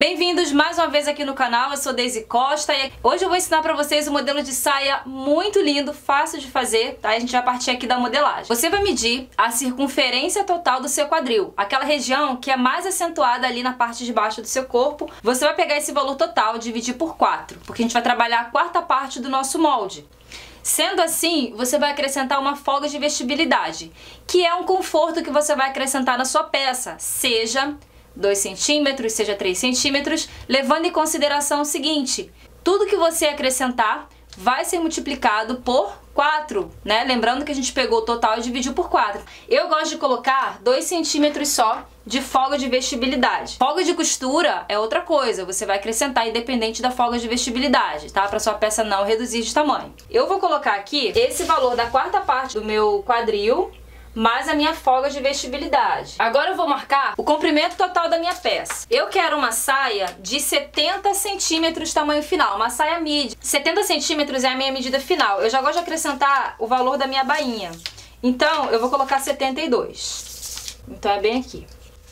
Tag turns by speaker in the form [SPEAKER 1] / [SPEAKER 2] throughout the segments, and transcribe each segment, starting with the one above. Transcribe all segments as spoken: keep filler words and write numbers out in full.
[SPEAKER 1] Bem-vindos mais uma vez aqui no canal, eu sou Deise Costa e hoje eu vou ensinar pra vocês um modelo de saia muito lindo, fácil de fazer, tá? A gente vai partir aqui da modelagem. Você vai medir a circunferência total do seu quadril, aquela região que é mais acentuada ali na parte de baixo do seu corpo. Você vai pegar esse valor total e dividir por quatro, porque a gente vai trabalhar a quarta parte do nosso molde. Sendo assim, você vai acrescentar uma folga de vestibilidade, que é um conforto que você vai acrescentar na sua peça, seja dois centímetros, seja três centímetros, levando em consideração o seguinte: tudo que você acrescentar vai ser multiplicado por quatro, né? Lembrando que a gente pegou o total e dividiu por quatro. Eu gosto de colocar dois centímetros só de folga de vestibilidade. Folga de costura é outra coisa, você vai acrescentar independente da folga de vestibilidade, tá? Para sua peça não reduzir de tamanho. Eu vou colocar aqui esse valor da quarta parte do meu quadril, mais a minha folga de vestibilidade. Agora eu vou marcar o comprimento total da minha peça. Eu quero uma saia de setenta centímetros tamanho final, uma saia midi. setenta centímetros é a minha medida final. Eu já gosto de acrescentar o valor da minha bainha. Então eu vou colocar setenta e dois. Então é bem aqui.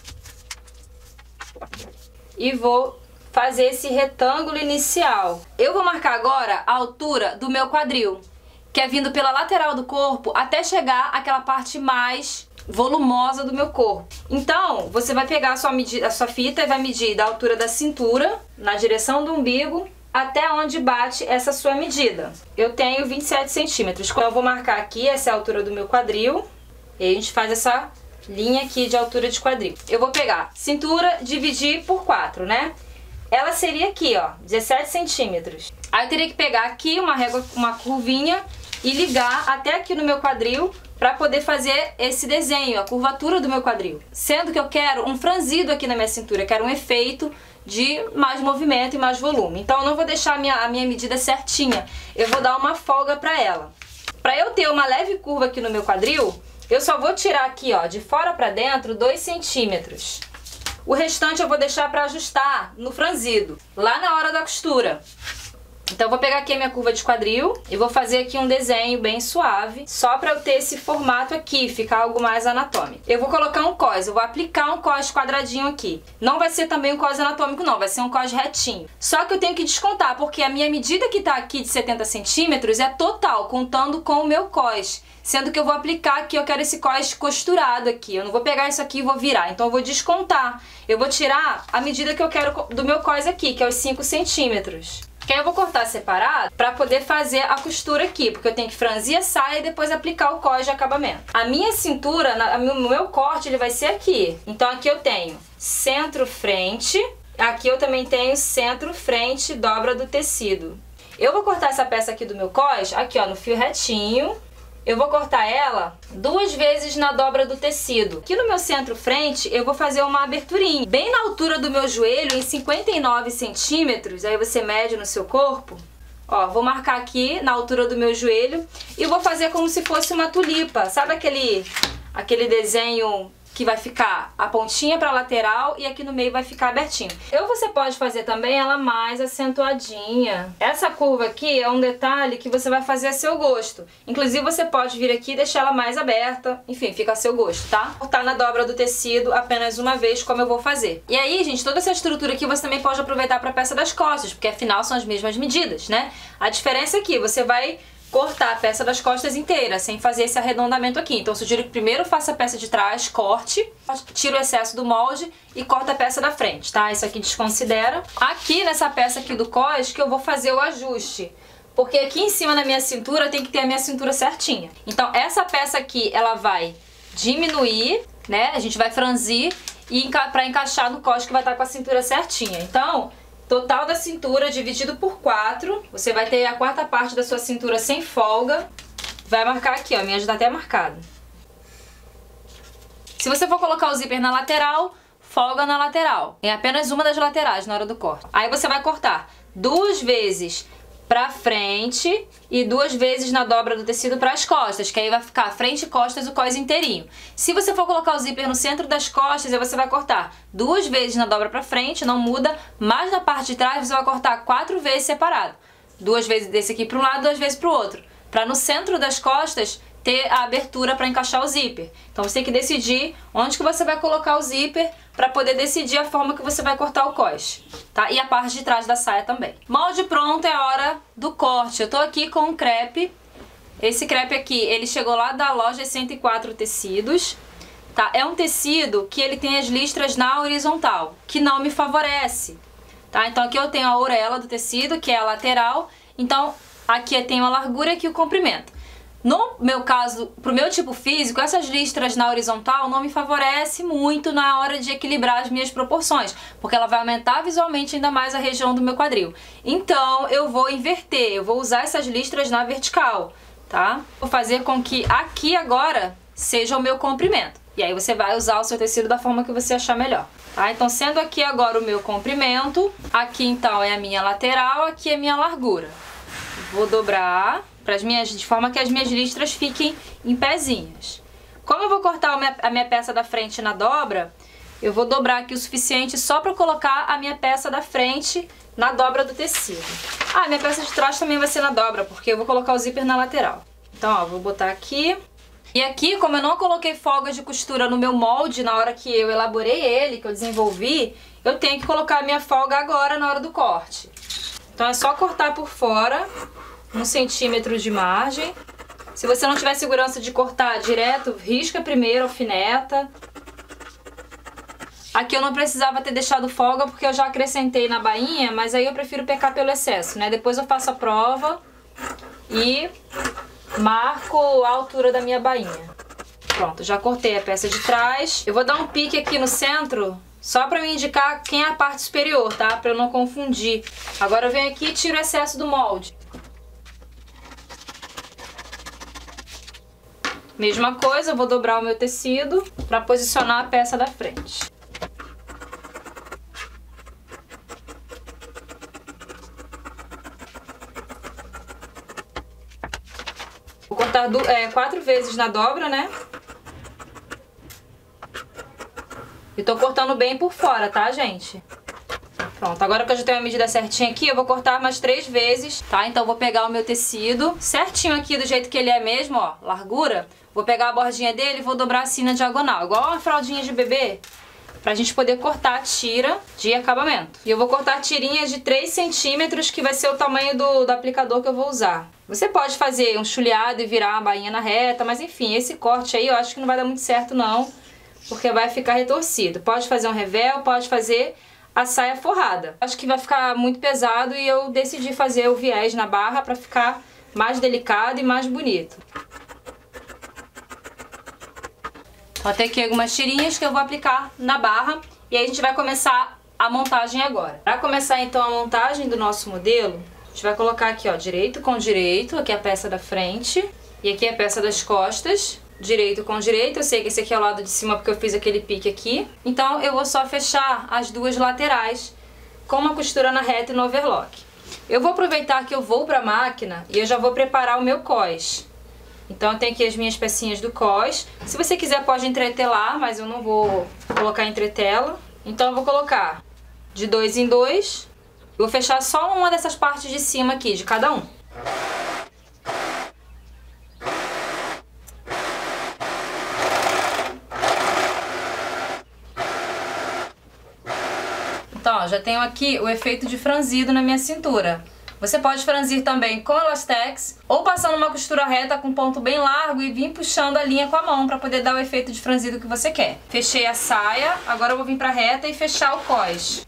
[SPEAKER 1] E vou fazer esse retângulo inicial. Eu vou marcar agora a altura do meu quadril, que é vindo pela lateral do corpo até chegar àquela parte mais volumosa do meu corpo. Então, você vai pegar a sua, medida, a sua fita e vai medir da altura da cintura, na direção do umbigo, até onde bate essa sua medida. Eu tenho vinte e sete centímetros. Então, eu vou marcar aqui, essa é a altura do meu quadril, e a gente faz essa linha aqui de altura de quadril. Eu vou pegar cintura, dividir por quatro, né? Ela seria aqui, ó, dezessete centímetros. Aí eu teria que pegar aqui uma régua, uma curvinha, e ligar até aqui no meu quadril para poder fazer esse desenho, a curvatura do meu quadril. Sendo que eu quero um franzido aqui na minha cintura, eu quero um efeito de mais movimento e mais volume. Então eu não vou deixar a minha, a minha medida certinha, eu vou dar uma folga para ela. Para eu ter uma leve curva aqui no meu quadril, eu só vou tirar aqui, ó, de fora para dentro, dois centímetros. O restante eu vou deixar para ajustar no franzido, lá na hora da costura. Então eu vou pegar aqui a minha curva de quadril e vou fazer aqui um desenho bem suave, só para eu ter esse formato aqui, ficar algo mais anatômico. Eu vou colocar um cós, eu vou aplicar um cós quadradinho aqui. Não vai ser também um cós anatômico não, vai ser um cós retinho. Só que eu tenho que descontar, porque a minha medida que tá aqui de setenta centímetros é total, contando com o meu cós. Sendo que eu vou aplicar aqui, eu quero esse cós costurado aqui. Eu não vou pegar isso aqui e vou virar, então eu vou descontar. Eu vou tirar a medida que eu quero do meu cós aqui, que é os cinco centímetros. Que aí eu vou cortar separado para poder fazer a costura aqui, porque eu tenho que franzir a saia e depois aplicar o cós de acabamento. A minha cintura, o meu corte, ele vai ser aqui. Então aqui eu tenho centro-frente, aqui eu também tenho centro-frente, dobra do tecido. Eu vou cortar essa peça aqui do meu cós, aqui ó, no fio retinho. Eu vou cortar ela duas vezes na dobra do tecido. Aqui no meu centro-frente eu vou fazer uma aberturinha, bem na altura do meu joelho, em cinquenta e nove centímetros, aí você mede no seu corpo. Ó, vou marcar aqui na altura do meu joelho e vou fazer como se fosse uma tulipa. Sabe aquele, aquele desenho que vai ficar a pontinha para lateral e aqui no meio vai ficar abertinho. Ou você pode fazer também ela mais acentuadinha. Essa curva aqui é um detalhe que você vai fazer a seu gosto. Inclusive você pode vir aqui e deixar ela mais aberta. Enfim, fica a seu gosto, tá? Cortar na dobra do tecido apenas uma vez, como eu vou fazer. E aí, gente, toda essa estrutura aqui você também pode aproveitar para a peça das costas, porque afinal são as mesmas medidas, né? A diferença é que você vai cortar a peça das costas inteira, sem fazer esse arredondamento aqui. Então eu sugiro que primeiro faça a peça de trás, corte, tira o excesso do molde e corta a peça da frente, tá? Isso aqui desconsidera. Aqui nessa peça aqui do cós que eu vou fazer o ajuste, porque aqui em cima da minha cintura tem que ter a minha cintura certinha. Então essa peça aqui, ela vai diminuir, né? A gente vai franzir e enca pra encaixar no cós que vai estar com a cintura certinha. Então, total da cintura dividido por quatro, você vai ter a quarta parte da sua cintura sem folga. Vai marcar aqui, ó, minha já tá até marcada. Se você for colocar o zíper na lateral, folga na lateral. Em apenas uma das laterais na hora do corte. Aí você vai cortar duas vezes pra frente e duas vezes na dobra do tecido para as costas, que aí vai ficar frente e costas o cós inteirinho. Se você for colocar o zíper no centro das costas, aí você vai cortar duas vezes na dobra para frente, não muda, mas na parte de trás você vai cortar quatro vezes separado. Duas vezes desse aqui para um lado, duas vezes para o outro. Para no centro das costas ter a abertura para encaixar o zíper. Então você tem que decidir onde que você vai colocar o zíper para poder decidir a forma que você vai cortar o cós, tá? E a parte de trás da saia também. Molde pronto, é a hora do corte. Eu tô aqui com um crepe. Esse crepe aqui, ele chegou lá da loja cento e quatro Tecidos, tá? É um tecido que ele tem as listras na horizontal, que não me favorece, tá? Então aqui eu tenho a orelha do tecido, que é a lateral, então aqui eu tenho a largura e aqui o comprimento. No meu caso, pro meu tipo físico, essas listras na horizontal não me favorece muito na hora de equilibrar as minhas proporções, porque ela vai aumentar visualmente ainda mais a região do meu quadril. Então eu vou inverter, eu vou usar essas listras na vertical, tá? Vou fazer com que aqui agora seja o meu comprimento. E aí você vai usar o seu tecido da forma que você achar melhor, tá? Então sendo aqui agora o meu comprimento, aqui então é a minha lateral, aqui é a minha largura. Vou dobrar pras minhas, de forma que as minhas listras fiquem em pezinhas. Como eu vou cortar a minha, a minha peça da frente na dobra, eu vou dobrar aqui o suficiente só para colocar a minha peça da frente na dobra do tecido. Ah, minha peça de trás também vai ser na dobra, porque eu vou colocar o zíper na lateral. Então, ó, vou botar aqui. E aqui, como eu não coloquei folgas de costura no meu molde na hora que eu elaborei ele, que eu desenvolvi, eu tenho que colocar a minha folga agora na hora do corte. Então é só cortar por fora, um centímetro de margem. Se você não tiver segurança de cortar direto, risca primeiro, alfineta. Aqui eu não precisava ter deixado folga porque eu já acrescentei na bainha, mas aí eu prefiro pecar pelo excesso, né? Depois eu faço a prova e marco a altura da minha bainha. Pronto, já cortei a peça de trás. Eu vou dar um pique aqui no centro, só pra me indicar quem é a parte superior, tá? Pra eu não confundir. Agora eu venho aqui e tiro o excesso do molde. Mesma coisa, eu vou dobrar o meu tecido pra posicionar a peça da frente. Vou cortar do, é, quatro vezes na dobra, né? E tô cortando bem por fora, tá, gente? Pronto, agora que eu já tenho a medida certinha aqui, eu vou cortar mais três vezes, tá? Então eu vou pegar o meu tecido certinho aqui do jeito que ele é mesmo, ó, largura. Vou pegar a bordinha dele e vou dobrar assim na diagonal, igual uma fraldinha de bebê, pra gente poder cortar a tira de acabamento. E eu vou cortar tirinhas de três centímetros, que vai ser o tamanho do, do aplicador que eu vou usar. Você pode fazer um chuleado e virar a bainha na reta, mas enfim, esse corte aí eu acho que não vai dar muito certo não, porque vai ficar retorcido. Pode fazer um revel, pode fazer a saia forrada. Acho que vai ficar muito pesado e eu decidi fazer o viés na barra pra ficar mais delicado e mais bonito. Vou ter aqui algumas tirinhas que eu vou aplicar na barra e aí a gente vai começar a montagem agora. Para começar então a montagem do nosso modelo, a gente vai colocar aqui, ó, direito com direito, aqui é a peça da frente e aqui é a peça das costas. Direito com direito, eu sei que esse aqui é o lado de cima porque eu fiz aquele pique aqui. Então eu vou só fechar as duas laterais com uma costura na reta e no overlock. Eu vou aproveitar que eu vou para a máquina e eu já vou preparar o meu cós. Então eu tenho aqui as minhas pecinhas do cós. Se você quiser pode entretelar, mas eu não vou colocar entretela. Então eu vou colocar de dois em dois. Eu vou fechar só uma dessas partes de cima aqui, de cada um. Então, ó, já tenho aqui o efeito de franzido na minha cintura. Você pode franzir também com elastex ou passando uma costura reta com ponto bem largo e vir puxando a linha com a mão para poder dar o efeito de franzido que você quer. Fechei a saia, agora eu vou vir para a reta e fechar o cós.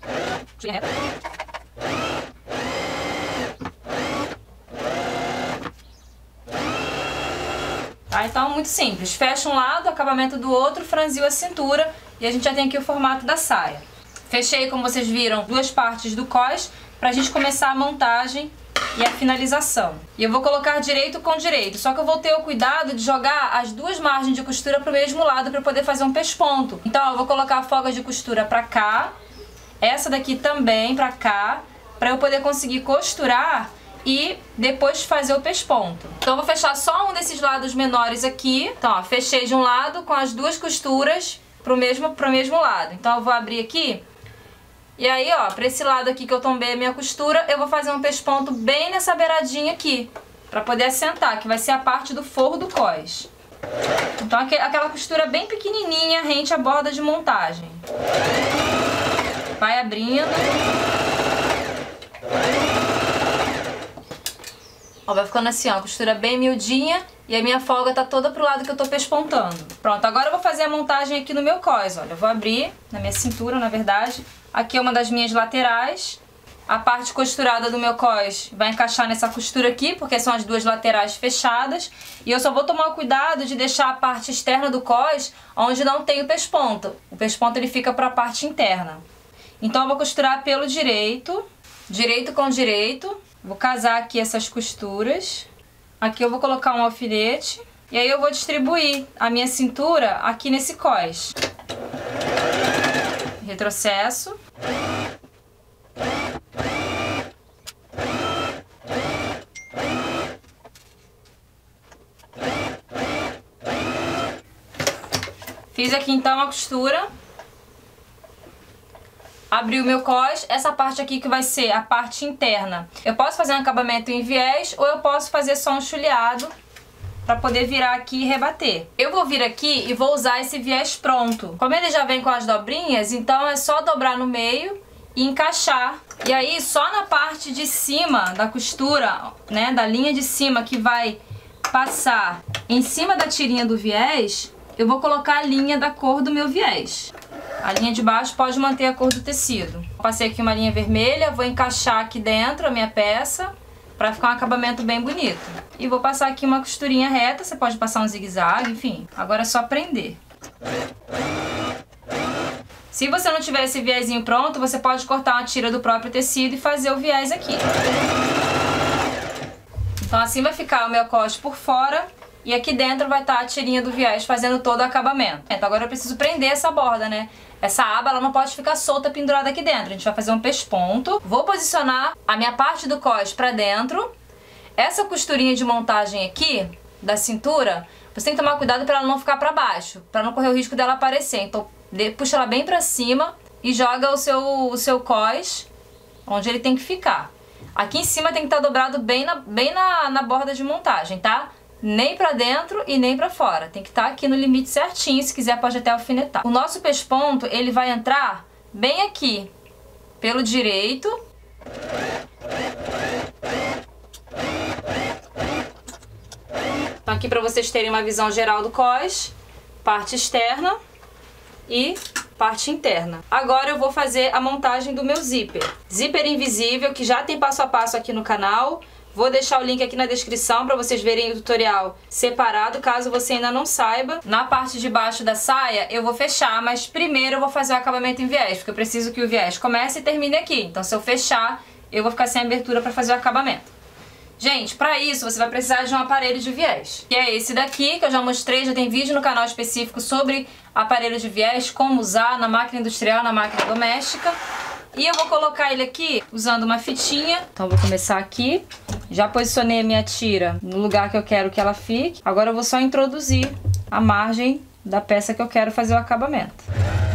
[SPEAKER 1] Tá, então muito simples. Fecha um lado, acabamento do outro, franziu a cintura e a gente já tem aqui o formato da saia. Fechei, como vocês viram, duas partes do cós pra gente começar a montagem e a finalização. E eu vou colocar direito com direito, só que eu vou ter o cuidado de jogar as duas margens de costura pro mesmo lado para poder fazer um pesponto. Então, ó, eu vou colocar a folga de costura pra cá, essa daqui também pra cá, pra eu poder conseguir costurar e depois fazer o pesponto. Então eu vou fechar só um desses lados menores aqui. Então, ó, fechei de um lado com as duas costuras pro mesmo, pro mesmo lado. Então eu vou abrir aqui. E aí, ó, pra esse lado aqui que eu tombei a minha costura, eu vou fazer um pesponto bem nessa beiradinha aqui, para poder assentar, que vai ser a parte do forro do cós. Então aquela costura bem pequenininha rente à borda de montagem. Vai abrindo. Ó, vai ficando assim, ó, costura bem miudinha e a minha folga tá toda pro lado que eu tô pespontando. Pronto, agora eu vou fazer a montagem aqui no meu cós, olha. Eu vou abrir na minha cintura, na verdade. Aqui é uma das minhas laterais. A parte costurada do meu cós vai encaixar nessa costura aqui, porque são as duas laterais fechadas. E eu só vou tomar o cuidado de deixar a parte externa do cós onde não tem o pesponto. O pesponto ele fica para a parte interna. Então eu vou costurar pelo direito, direito com direito. Vou casar aqui essas costuras. Aqui eu vou colocar um alfinete. E aí eu vou distribuir a minha cintura aqui nesse cós. Retrocesso. Fiz aqui então a costura. Abri o meu cós, essa parte aqui que vai ser a parte interna. Eu posso fazer um acabamento em viés ou eu posso fazer só um chuleado para poder virar aqui e rebater. Eu vou vir aqui e vou usar esse viés pronto. Como ele já vem com as dobrinhas, então é só dobrar no meio e encaixar. E aí só na parte de cima da costura, né, da linha de cima que vai passar em cima da tirinha do viés, eu vou colocar a linha da cor do meu viés. A linha de baixo pode manter a cor do tecido. Passei aqui uma linha vermelha, vou encaixar aqui dentro a minha peça para ficar um acabamento bem bonito. E vou passar aqui uma costurinha reta, você pode passar um zigue-zague, enfim. Agora é só prender. Se você não tiver esse viésinho pronto, você pode cortar uma tira do próprio tecido e fazer o viés aqui. Então assim vai ficar o meu cós por fora. E aqui dentro vai estar a tirinha do viés fazendo todo o acabamento. Então agora eu preciso prender essa borda, né? Essa aba ela não pode ficar solta pendurada aqui dentro. A gente vai fazer um pesponto. Vou posicionar a minha parte do cós pra dentro. Essa costurinha de montagem aqui, da cintura, você tem que tomar cuidado para ela não ficar pra baixo, para não correr o risco dela aparecer. Então puxa ela bem pra cima e joga o seu, o seu cós onde ele tem que ficar. Aqui em cima tem que estar dobrado bem na, bem na, na borda de montagem, tá? Nem pra dentro e nem pra fora. Tem que estar aqui no limite certinho, se quiser pode até alfinetar. O nosso pesponto, ele vai entrar bem aqui, pelo direito. Então aqui pra vocês terem uma visão geral do cós, parte externa e parte interna. Agora eu vou fazer a montagem do meu zíper. Zíper invisível, que já tem passo a passo aqui no canal. Vou deixar o link aqui na descrição para vocês verem o tutorial separado, caso você ainda não saiba. Na parte de baixo da saia eu vou fechar, mas primeiro eu vou fazer o acabamento em viés, porque eu preciso que o viés comece e termine aqui. Então se eu fechar, eu vou ficar sem abertura para fazer o acabamento. Gente, para isso você vai precisar de um aparelho de viés, que é esse daqui, que eu já mostrei, já tem vídeo no canal específico sobre aparelho de viés, como usar na máquina industrial, na máquina doméstica. E eu vou colocar ele aqui usando uma fitinha. Então eu vou começar aqui. Já posicionei a minha tira no lugar que eu quero que ela fique. Agora eu vou só introduzir a margem da peça que eu quero fazer o acabamento.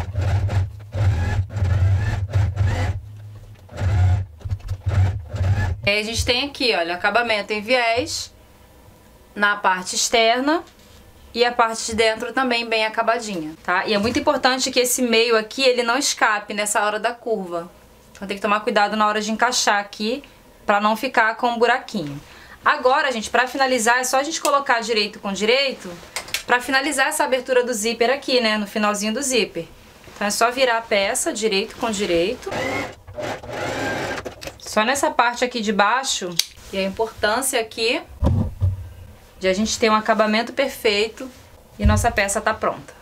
[SPEAKER 1] E aí a gente tem aqui, olha, acabamento em viés na parte externa e a parte de dentro também bem acabadinha, tá? E é muito importante que esse meio aqui, ele não escape nessa hora da curva. Então tem que tomar cuidado na hora de encaixar aqui, pra não ficar com um buraquinho. Agora, gente, pra finalizar, é só a gente colocar direito com direito, pra finalizar essa abertura do zíper aqui, né, no finalzinho do zíper. Então é só virar a peça, direito com direito. Só nessa parte aqui de baixo, e a importância aqui de a gente ter um acabamento perfeito e nossa peça tá pronta.